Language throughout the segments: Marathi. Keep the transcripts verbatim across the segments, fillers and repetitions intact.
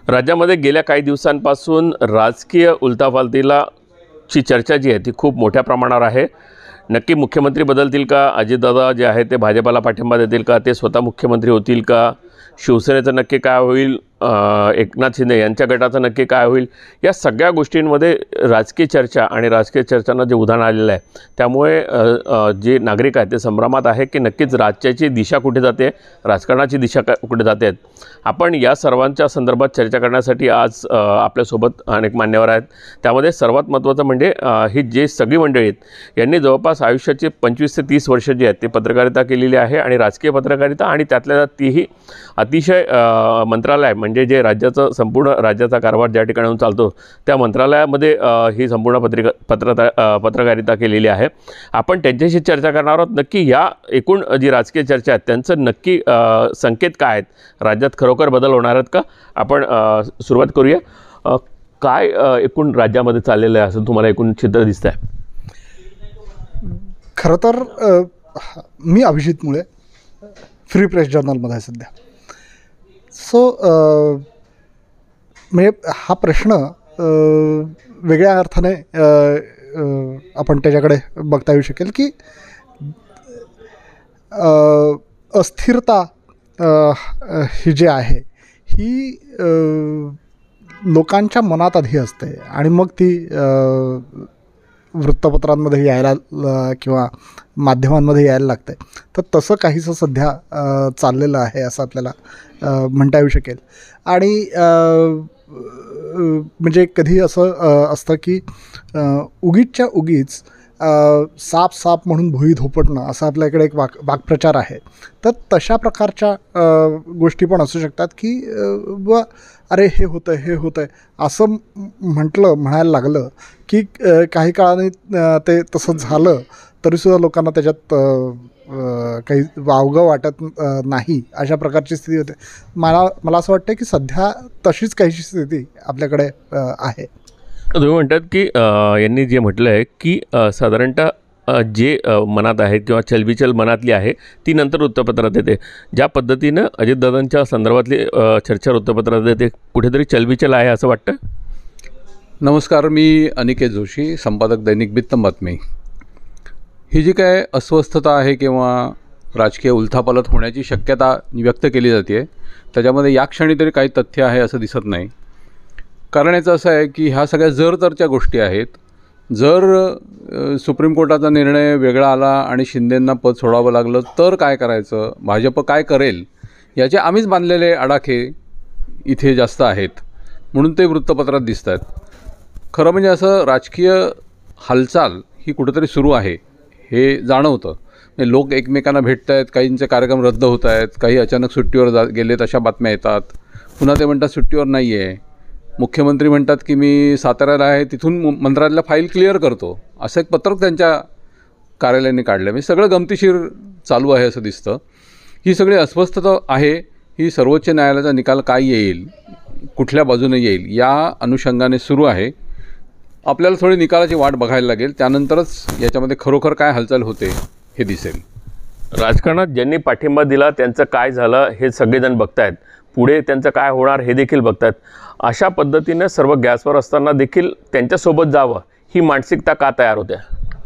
राज्यामध्ये गेल्या काही दिवसांपासून राजकीय उलथापालथीला ची चर्चा जी आहे ती खूप मोठ्या प्रमाणावर आहे। नक्की मुख्यमंत्री बदलतील का? अजितदादा जे आहे ते भाजपला पाठिंबा देतील का? ते स्वतः मुख्यमंत्री होतील का? शिवसेनेचं नक्की काय होईल? एकनाथ शिंदे यांच्या गटाचं नक्की काय होईल? या सगळ्या गोष्टींमध्ये राजकीय चर्चा आणि राजकीय चर्चांना जे उधाण आलेलं आहे त्यामुळे जे नागरिक आहेत ते संभ्रमात आहे की नक्कीच राज्याची दिशा कुठे जाते, राजकारणाची दिशा कुठे जाते। आपण या सर्वांच्या संदर्भात चर्चा करण्यासाठी आज आपल्यासोबत अनेक मान्यवर आहेत। त्यामध्ये सर्वात महत्त्वाचं म्हणजे ही जे सगळी मंडळी आहेत यांनी जवळपास आयुष्याचे पंचवीस ते तीस वर्ष जी आहेत ते पत्रकारिता केलेली आहे आणि राजकीय पत्रकारिता आणि त्यातल्या तीही अतिशय मंत्रालय म्हणजे जे राज्याचं संपूर्ण राज्याचा कारभार ज्या ठिकाणाहून चालतो त्या मंत्रालयामध्ये ही संपूर्ण पत्रिका पत्रता पत्रकारिता केलेली आहे। आपण त्यांच्याशी चर्चा करणार आहोत। नक्की या एकूण जी राजकीय चर्चा आहेत त्यांचं नक्की संकेत काय आहेत, राज्यात खरोखर बदल होणार आहेत का? आपण सुरुवात करूया। काय एकूण राज्यामध्ये चाललेलं आहे असं तुम्हाला एकूण चित्र दिसतं आहे? खरं तर मी अभिजित मुळे फ्री प्रेस जर्नलमध्ये आहे सध्या। सो म्हणजे हा प्रश्न वेगळ्या अर्थाने आपण त्याच्याकडे बघता येऊ शकेल की अस्थिरता ही जी आहे ही लोकांच्या मनात आधी असते आणि मग ती वृत्तपत्रांमध्ये यायला किंवा माध्यमांमध्ये यायला लागते। तर तसं काहीसं सध्या चाललेलं आहे असं आपल्याला म्हणता येऊ शकेल। आणि म्हणजे कधी असं असतं की उगीचच्या उगीच साप साप म्हणून भुई धोपटणं असं आपल्याकडे एक वाक वाक्प्रचार आहे। तर तशा प्रकारच्या गोष्टी पण असू शकतात की व अरे हे होतं हे होतं असं म्हटलं म्हणायला लागलं की काही काळाने ते तसं झालं तरीसुद्धा लोकांना त्याच्यात काही वावगं वाटत नाही अशा प्रकारची स्थिती होते। मला मला असं वाटतं की सध्या तशीच काहीशी स्थिती आपल्याकडे आहे। तुम्ही म्हणतात की यांनी जे म्हटलं आहे की साधारणतः जे मनात आहे किंवा चलबिचल मनातली आहे ती नंतर वृत्तपत्रात येते। ज्या पद्धतीनं अजितदादांच्या संदर्भातली चर्चा वृत्तपत्रात येते कुठेतरी चलबिचल आहे असं वाटतं? नमस्कार, मी अनिकेत जोशी, संपादक दैनिक बित्तम बातमी। ही जी काय अस्वस्थता आहे किंवा राजकीय उलथापालथ होण्याची शक्यता व्यक्त केली जाते त्याच्यामध्ये या क्षणी तरी काही तथ्य आहे असं दिसत नाही। कारण याचं असं आहे की ह्या सगळ्या जर तरच्या गोष्टी आहेत। जर सुप्रीम कोर्टाचा निर्णय वेगळा आला आणि शिंदेंना पद सोडावं लागलं तर काय करायचं, भाजप काय करेल याचे आम्हीच बांधलेले आडाखे इथे जास्त आहेत म्हणून ते वृत्तपत्रात दिसत आहेत। खरं म्हणजे असं राजकीय हालचाल ही कुठेतरी सुरू आहे हे जाणवतं। लोक एकमेकांना भेटत आहेत, काहींचे कार्यक्रम रद्द होत आहेत, काही अचानक सुट्टीवर जा गेलेत अशा बातम्या येतात। पुन्हा ते म्हणतात सुट्टीवर नाही आहे। मुख्यमंत्री म्हणतात की मी साताऱ्याला आहे तिथून मंत्रालयाला फाईल क्लिअर करतो असं एक पत्रक त्यांच्या कार्यालयाने काढलं। म्हणजे सगळं गमतीशीर चालू आहे असं दिसतं। ही सगळी अस्वस्थता आहे ही सर्वोच्च न्यायालयाचा निकाल काय येईल, कुठल्या बाजूने येईल या अनुषंगाने सुरू आहे। आपल्याला थोडी निकालाची वाट बघायला लागेल, त्यानंतरच याच्यामध्ये खरोखर काय हालचाल होते हे दिसेल। राजकारणात ज्यांनी पाठिंबा दिला त्यांचं काय झालं हे सगळेजण बघतायत, पुढे त्यांचं काय होणार हे देखील बघतायत। अशा पद्धतीने सर्व गॅसवर असताना देखील त्यांच्यासोबत जावं ही मानसिकता का तयार होते?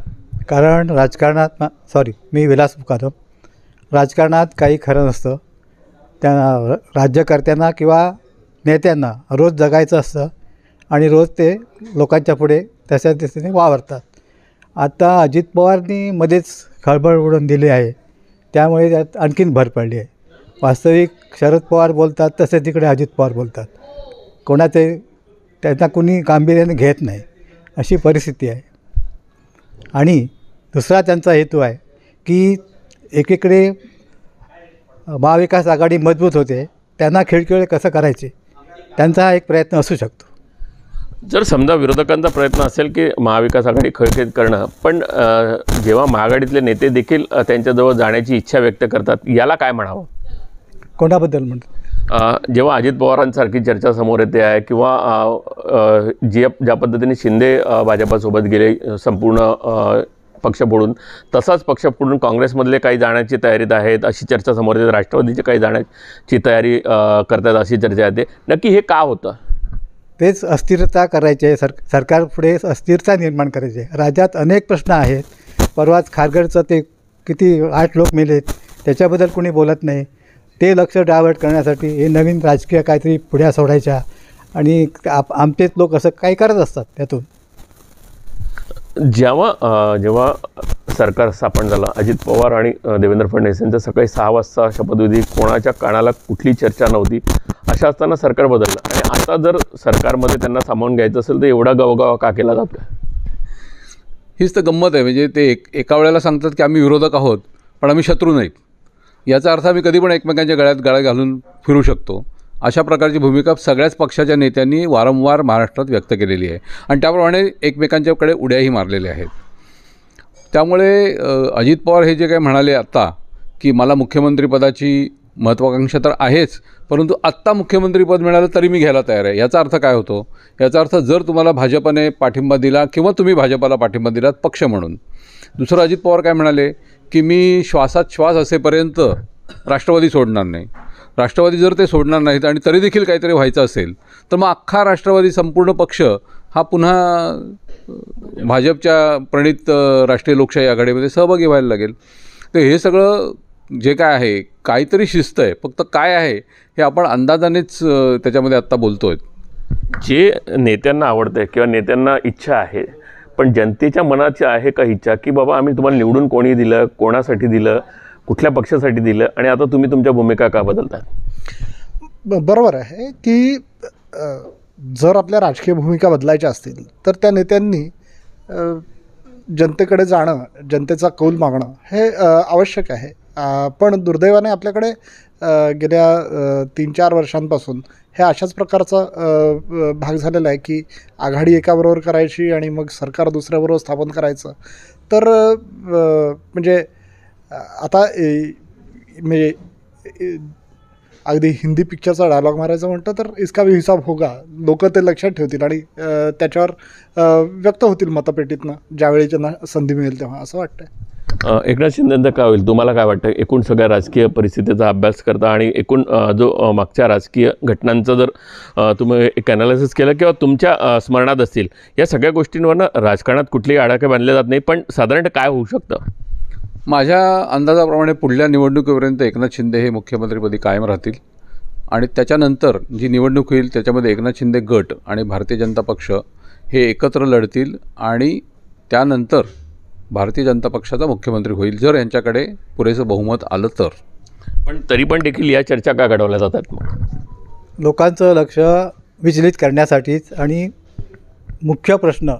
कारण राजकारणात सॉरी मी विलास मुकादम राजकारणात काही खरं नसतं। त्या राज्यकर्त्यांना किंवा नेत्यांना रोज जगायचं असतं आणि रोज ते लोकांच्या पुढे तशा दिशेने वावरतात। आता अजित पवारनी मध्येच खळबळ उडवून दिली आहे त्यामुळे त्यात आणखीन भर पडली आहे। वास्तविक शरद पवार बोलतात तसे तिकडे अजित पवार बोलतात, कोणाचे त्यांना कुणी गांभीर्याने घेत नाही अशी परिस्थिती आहे। आणि दुसरा त्यांचा हेतू आहे की एकीकडे महाविकास आघाडी मजबूत होते त्यांना खिळखिळे कसं करायचे त्यांचा हा एक प्रयत्न असू शकतो। जर समजा विरोधकांचा प्रयत्न असेल की महाविकास आघाडी खळखिळ करणं, पण जेव्हा महाआघाडीतले नेते देखील त्यांच्याजवळ जाण्याची इच्छा व्यक्त करतात याला काय म्हणावं? कोणाबद्दल म्हणतो? जेव्हा अजित पवारांसारखी चर्चा समोर येते आहे किंवा जे ज्या पद्धतीने शिंदे भाजपासोबत गेले संपूर्ण पक्ष फोडून, तसाच पक्ष फोडून काँग्रेसमधले काही जाण्याची तयारीत आहेत अशी चर्चा समोर येते, राष्ट्रवादीची काही जाण्याची तयारी करतात अशी चर्चा येते. नक्की हे का होतं? तेच अस्थिरता करायची आहे. सर सरकारपुढे अस्थिरता निर्माण करायची आहे. राज्यात अनेक प्रश्न आहेत. परवाच खारघरचं ते किती आठ लोक मेलेत त्याच्याबद्दल कोणी बोलत नाही. ते लक्ष डायव्हर्ट करण्यासाठी हे नवीन राजकीय काहीतरी पुढ्या सोडायच्या आणि आप आमचेच लोक असं काही करत असतात. त्यातून जेव्हा जेव्हा सरकार स्थापन झालं, अजित पवार आणि देवेंद्र फडणवीस यांचं सकाळी सहा वाजता शपथविधी, कोणाच्या कानाला कुठली चर्चा नव्हती. अशा असताना सरकार बदललं आणि आता जर सरकारमध्ये त्यांना सामावून घ्यायचं असेल तर एवढा गवगावा का केला जातो? हीच तर गंमत आहे. म्हणजे ते एक एका वेळेला सांगतात की आम्ही विरोधक आहोत पण आम्ही शत्रू नाहीत. याचा अर्थ आम्ही कधी पण एकमेकांच्या गळ्यात गळा घालून फिरू शकतो. अशा प्रकारची भूमिका सगळ्याच पक्षाच्या नेत्यांनी वारंवार महाराष्ट्रात व्यक्त केलेली आहे आणि त्याप्रमाणे एकमेकांच्याकडे उड्याही मारलेल्या आहेत. त्यामुळे अजित पवार हे जे काही म्हणाले आत्ता की मला मुख्यमंत्रीपदाची महत्त्वाकांक्षा तर आहेच, परंतु आत्ता मुख्यमंत्रीपद मिळालं तरी मी घ्यायला तयार आहे. याचा अर्थ काय होतो? याचा अर्थ जर तुम्हाला भाजपने पाठिंबा दिला किंवा तुम्ही भाजपाला पाठिंबा दिलात पक्ष म्हणून. दुसरं अजित पवार काय म्हणाले की मी श्वासात श्वास असेपर्यंत राष्ट्रवादी सोडणार नाही. राष्ट्रवादी जर ते सोडणार नाहीत आणि तरी देखील काहीतरी व्हायचं असेल तर मग अख्खा राष्ट्रवादी संपूर्ण पक्ष हा पुन्हा भाजपच्या प्रणित राष्ट्रीय लोकशाही आघाडीमध्ये सहभागी व्हायला लागेल. तर हे सगळं जे काय आहे काहीतरी शिस्त आहे. फक्त काय आहे हे आपण अंदाजानेच त्याच्यामध्ये आत्ता बोलतो आहे. जे नेत्यांना आवडतं किंवा नेत्यांना इच्छा आहे, पण जनतेच्या मनाची आहे का इच्छा की बाबा आम्ही तुम्हाला निवडून कोणी दिलं, कोणासाठी दिलं, कुठल्या पक्षासाठी दिलं आणि आता तुम्ही तुमच्या भूमिका का बदलतात? बरोबर आहे की जर आपल्या राजकीय भूमिका बदलायच्या असतील तर त्या नेत्यांनी जनतेकडे जाणं, जनतेचा कौल मागणं हे आवश्यक आहे. पण दुर्दैवाने आपल्याकडे गेल्या तीन चार वर्षांपासून हे अशाच प्रकारचा भाग झालेला आहे की आघाडी एकाबरोबर करायची आणि मग सरकार दुसऱ्याबरोबर स्थापन करायचं. तर म्हणजे आता म्हणजे अगदी हिंदी पिक्चरचा डायलॉग मारायचं म्हटलं तर इसका भी हिसाब होगा. लोक ते लक्षात ठेवतील आणि त्याच्यावर व्यक्त होतील मतपेटीतनं ज्यावेळी त्यांना संधी मिळेल तेव्हा, असं वाटतं. एकनाथ शिंदेंचं काय होईल? तुम्हाला काय वाटतं? एकूण सगळ्या राजकीय परिस्थितीचा अभ्यास करता आणि एकूण जो मागच्या राजकीय घटनांचं जर तुम्ही एक ॲनालिसिस केलं किंवा तुमच्या स्मरणात असतील या सगळ्या गोष्टींवरनं राजकारणात कुठलेही आडाखे बांधले जात नाही, पण साधारणतः काय होऊ शकतं? माझ्या अंदाजाप्रमाणे पुढल्या निवडणुकीपर्यंत एकनाथ शिंदे हे मुख्यमंत्रीपदी कायम राहतील आणि त्याच्यानंतर जी निवडणूक होईल त्याच्यामध्ये एकनाथ शिंदे गट आणि भारतीय जनता पक्ष हे एकत्र लढतील आणि त्यानंतर भारतीय जनता पक्षाचा मुख्यमंत्री होईल जर यांच्याकडे पुरेसं बहुमत आलं तर. पण तरी पण देखील या चर्चा का घडवल्या जातात? मग लोकांचं लक्ष विचलित करण्यासाठीच आणि मुख्य प्रश्न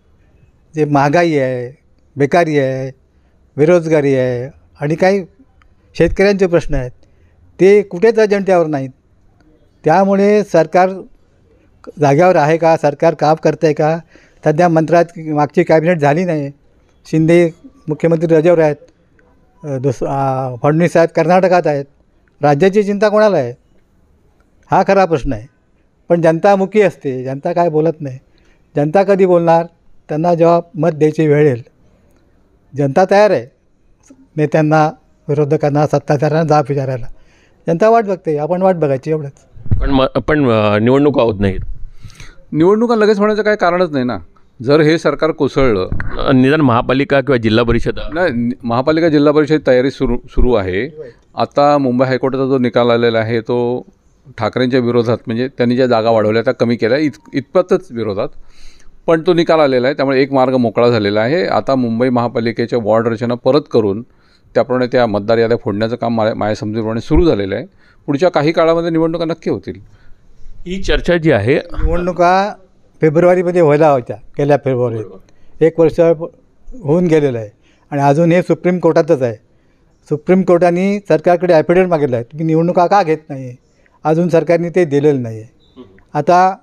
जे महागाई आहे, बेकारी आहे, बेरोजगारी आहे आणि काही शेतकऱ्यांचे प्रश्न आहेत ते कुठेच अजेंड्यावर नाहीत. त्यामुळे सरकार जाग्यावर आहे का, सरकार काम करतं आहे का? सध्या मंत्रालयात मागची कॅबिनेट झाली नाही. शिंदे मुख्यमंत्री रजेवर आहेत, दुस फडणवीस साहेब कर्नाटकात आहेत. राज्याची चिंता कोणाला आहे? हा खरा प्रश्न आहे. पण जनता मुकी असते, जनता काय बोलत नाही. जनता कधी बोलणार? त्यांना जेव्हा मत द्यायची वेळ येईल. जनता तयार आहे नेत्यांना, विरोधकांना, सत्ताधाऱ्यांना जाब विचारायला. जनता वाट बघते, आपण वाट बघायची एवढंच. पण म पण निवडणुका होत नाहीत. निवडणुका लगेच होण्याचं काही कारणच नाही ना. जर हे सरकार कोसळलं, निदान महापालिका किंवा जिल्हा परिषद नाही, महापालिका जिल्हा परिषद तयारी सुरू सुरू आहे. आता मुंबई हायकोर्टाचा जो निकाल आलेला आहे तो ठाकरेंच्या विरोधात, म्हणजे त्यांनी ज्या जागा वाढवल्या त्या कमी केल्या इत इतपतच विरोधात, पण तो निकाल आलेला आहे. त्यामुळे एक मार्ग मोकळा झालेला आहे. आता मुंबई महापालिकेच्या वॉर्ड रचना परत करून त्याप्रमाणे त्या मतदार याद्या फोडण्याचं काम मा माझ्या समजुतीप्रमाणे सुरू झालेलं आहे. पुढच्या काही काळामध्ये निवडणुका नक्की होतील. ही चर्चा जी आहे, निवडणुका फेब्रुवारीमध्ये व्हायला होत्या, गेल्या फेब्रुवारीत. एक वर्ष होऊन गेलेलं आहे आणि अजून हे सुप्रीम कोर्टातच आहे. सुप्रीम कोर्टाने सरकारकडे ॲफिडेविट मागितलं आहे, तुम्ही निवडणुका का घेत नाही आहे? अजून सरकारने ते दिलेलं नाही आहे. आता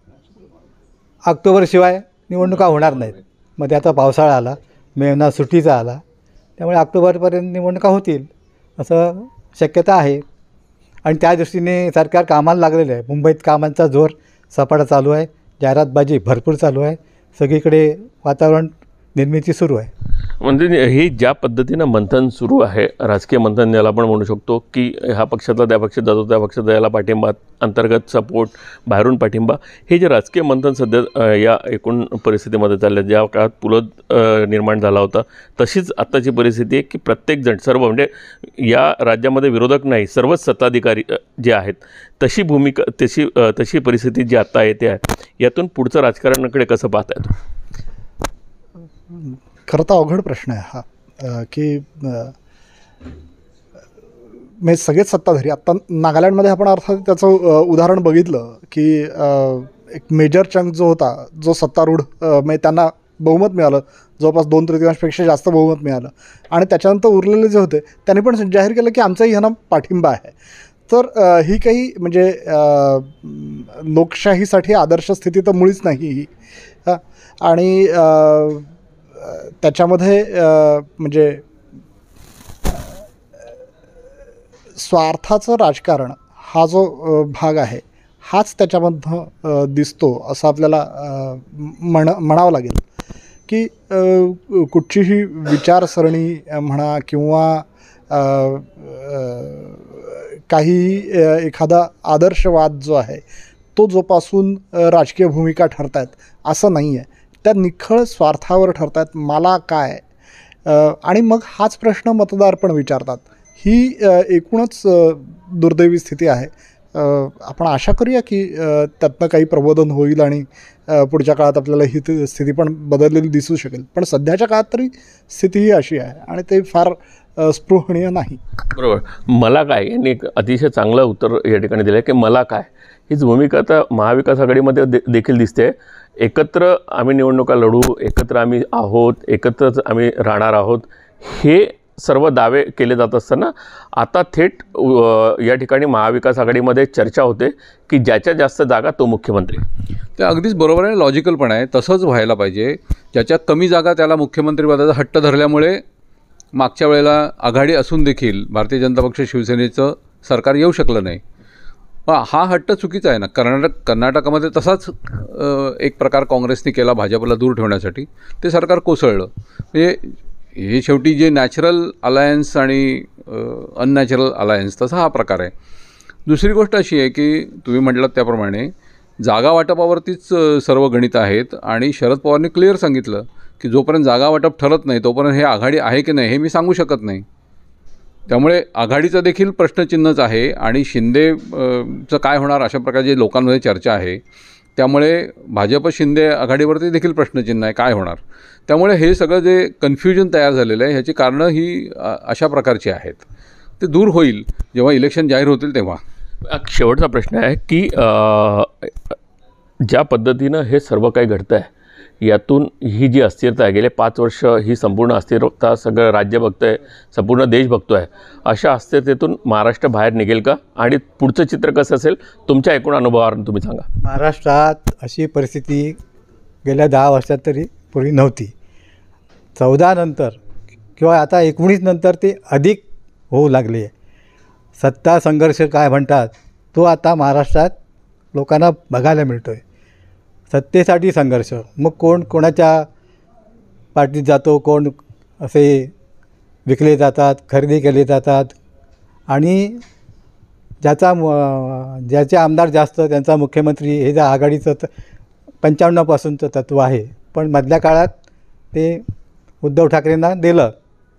ऑक्टोबरशिवाय निवडणुका होणार नाहीत. मध्ये आता पावसाळा आला, महिना सुट्टीचा आला, त्यामुळे ऑक्टोबरपर्यंत निवडणुका होतील असं शक्यता आहे. आणि त्या दृष्टीने सरकार कामाला लागलेलं आहे. मुंबईत कामांचा जोर सपाटा चालू आहे, जाहिरातबाजी भरपूर चालू आहे, सगळीकडे वातावरण निर्मिती सुरू आहे. म्हणजे हे ज्या पद्धतीनं मंथन सुरू आहे, राजकीय मंथन याला आपण म्हणू शकतो, की ह्या पक्षातला त्या पक्षात जातो, त्या पक्षात याला पाठिंबा, अंतर्गत सपोर्ट, बाहेरून पाठिंबा, हे जे राजकीय मंथन सध्या अ, या एकूण परिस्थितीमध्ये चाललं आहे, ज्या काळात पुलोद अ, निर्माण झाला होता तशीच आत्ताची परिस्थिती आहे, की प्रत्येकजण सर्व म्हणजे या राज्यामध्ये विरोधक नाही, सर्वच सत्ताधिकारी अ, जे आहेत तशी भूमिका तशी अ, तशी परिस्थिती जी आत्ता येते आहे, यातून पुढचं राजकारणाकडे कसं पाहताय तुम्ही? खरं तर अवघड प्रश्न आहे हा, अ, की अ, म्हणजे सगळेच सत्ताधारी आत्ता नागालँडमध्ये आपण अर्थात त्याचं अ, उदाहरण बघितलं की अ, एक मेजर चंक जो होता, जो सत्तारूढ अ, म्हणजे त्यांना बहुमत मिळालं, जवळपास दोन तृतीयांशपेक्षा जास्त बहुमत मिळालं, आणि त्याच्यानंतर उरलेले जे होते त्यांनी पण जाहीर केलं की आमचाही ह्यांना पाठिंबा आहे. तर अ, ही काही म्हणजे अ, लोकशाहीसाठी आदर्श स्थिती तर मुळीच नाही ही. हां, आणि अ, त्याच्यामध्ये अ, म्हणजे स्वार्थाचं राजकारण हा जो अ, भाग आहे हाच त्याच्यामधनं अ, दिसतो असं आपल्याला अ, म्हण म्हणावं लागेल, की अ, कुठचीही विचारसरणी अ, म्हणा किंवा अ, अ, काही अ, एखादा आदर्शवाद जो आहे तो जोपासून अ, राजकीय भूमिका ठरत आहेत असं नाही आहे. त्या निखळ स्वार्थावर ठरत आहेत, मला काय. अ, आणि मग हाच प्रश्न मतदार पण विचारतात. ही अ, एकूणच अ, दुर्दैवी स्थिती आहे. अ, आपण आशा करूया की अ, त्यातनं काही प्रबोधन होईल आणि अ, पुढच्या काळात आपल्याला ही ती स्थिती पण बदललेली दिसू शकेल. पण सध्याच्या काळात तरी स्थिती ही अशी आहे आणि ते फार अ, स्पृहणीय नाही. बरोबर. मला काय यांनी एक अतिशय चांगलं उत्तर या ठिकाणी दिलं आहे, की मला काय हीच भूमिका आता महाविकास आघाडीमध्ये दे देखील दिसते. एकत्र आम्ही निवडणुका लढू, एकत्र आम्ही आहोत, एकत्रच आम्ही राहणार आहोत, हे सर्व दावे केले जात असताना आता थेट अ, या ठिकाणी महाविकास आघाडीमध्ये चर्चा होते की ज्याच्या जास्त जागा तो मुख्यमंत्री. ते अगदीच बरोबर आहे, लॉजिकल पण आहे, तसंच व्हायला पाहिजे. ज्याच्या कमी जागा त्याला मुख्यमंत्रीपदाचा हट्ट धरल्यामुळे मागच्या वेळेला आघाडी असून देखील भारतीय जनता पक्ष शिवसेनेचं सरकार येऊ शकलं नाही. हा हा हट्ट चुकीचा आहे ना. कर्नाटक कर्नाटकामध्ये तसाच अ, एक प्रकार काँग्रेसने केला भाजपला दूर ठेवण्यासाठी, ते सरकार कोसळलं. म्हणजे हे शेवटी जे नॅचरल अलायन्स आणि अननॅचरल अलायन्स तसा हा प्रकार आहे. दुसरी गोष्ट अशी आहे की तुम्ही म्हटलात त्याप्रमाणे जागा वाटपावरतीच अ, सर्व गणित आहेत आणि शरद पवारने क्लिअर सांगितलं की जोपर्यंत जागा वाटप ठरत नाही तोपर्यंत हे आघाडी आहे की नाही हे मी सांगू शकत नाही. त्यामुळे आघाडीचं देखील प्रश्नचिन्हच आहे आणि शिंदे अ, चं काय होणार अशा प्रकारची लोकांमध्ये चर्चा आहे. त्यामुळे भाजप शिंदे आघाडीवरती देखील प्रश्नचिन्ह आहे, काय होणार. त्यामुळे हे सगळं जे कन्फ्युजन तयार झालेलं आहे ह्याची कारणं ही अ, अशा प्रकारची आहेत. ते दूर होईल जेव्हा इलेक्शन जाहीर होतील तेव्हा. एक शेवटचा प्रश्न आहे की अ, ज्या पद्धतीनं हे सर्व काही घडतं आहे यातून ही जी अस्थिरता आहे, गेले पाच वर्ष ही संपूर्ण अस्थिरता सगळं राज्य बघतं आहे, संपूर्ण देश बघतो आहे, अशा अस्थिरतेतून महाराष्ट्र बाहेर निघेल का आणि पुढचं चित्र कसं असेल तुमच्या एकूण अनुभवावरून तुम्ही सांगा. महाराष्ट्रात अशी परिस्थिती गेल्या दहा वर्षात तरी पूर्वी नव्हती. चौदा नंतर किंवा आता एकोणीस नंतर ती अधिक होऊ लागली आहे. सत्ता संघर्ष काय म्हणतात तो आता महाराष्ट्रात लोकांना बघायला मिळतो आहे. सत्तेसाठी संघर्ष, मग कोण कोणाच्या पार्टीत जातो, कोण असे विकले जातात, खरेदी केले जातात आणि ज्याचा ज्याचे आमदार जास्त त्यांचा मुख्यमंत्री हे ज्या आघाडीचं त पंच्याण्णवपासूनचं तत्त्व आहे. पण मधल्या काळात ते उद्धव ठाकरेंना दिलं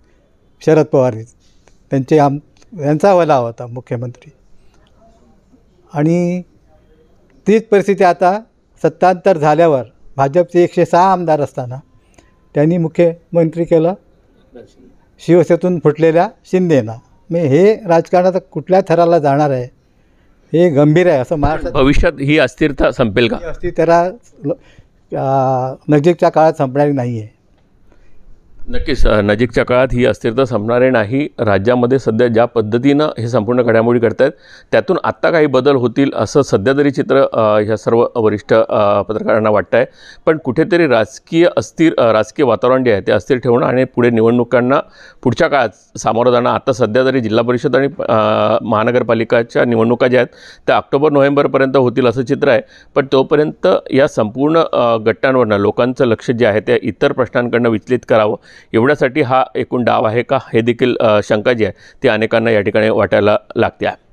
शरद पवारनी, त्यांचे आम यांचा वला होता मुख्यमंत्री. आणि तीच परिस्थिती आता सत्तांतर झाल्यावर भाजपचे एकशे सहा आमदार असताना त्यांनी मुख्यमंत्री केलं शिवसेनेतून फुटलेल्या शिंदेना. मी हे राजकारणात कुठल्या थराला जाणार आहे हे गंभीर आहे. असं महाराष्ट्रात भविष्यात ही अस्थिरता संपेल का? अस्थिरता नजीकच्या काळात संपणारी नाही आहे. नक्कीच नजीकच्या काळात ही अस्थिरता संपणारे नाही. राज्यामध्ये सध्या ज्या पद्धतीनं हे संपूर्ण घडामोडी घडत आहेत त्यातून आत्ता काही बदल होतील असं सध्या तरी चित्र ह्या सर्व वरिष्ठ पत्रकारांना वाटतं आहे. पण कुठेतरी राजकीय अस्थिर राजकीय वातावरण जे आहे ते अस्थिर ठेवणं आणि पुढे निवडणुकांना पुढच्या काळात सामोरं जाणं. आता सध्या तरी जिल्हा परिषद आणि महानगरपालिकाच्या निवडणुका ज्या आहेत त्या ऑक्टोबर नोव्हेंबरपर्यंत होतील असं चित्र आहे. पण तोपर्यंत या संपूर्ण गटांवरनं लोकांचं लक्ष जे आहे ते इतर प्रश्नांकडनं विचलित करावं एवढ्यासाठी हा एकूण डाव आहे का, हे देखील अ, शंका जी आहे ती अनेकांना या ठिकाणी वाटायला लागते आहे.